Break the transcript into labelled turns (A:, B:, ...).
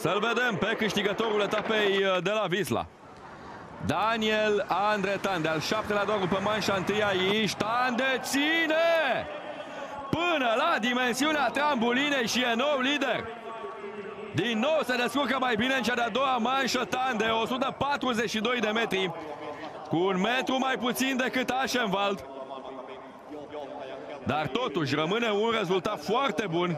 A: Să-l vedem pe câștigătorul etapei de la Wisla. Daniel Andre Tande, al 7-lea doar pe manșa întâi aici. Tande ține până la dimensiunea trambulinei și e nou lider. Din nou se descurcă mai bine în cea de-a doua manșă Tande, 142 de metri, cu un metru mai puțin decât Aschenwald. Dar totuși rămâne un rezultat foarte bun.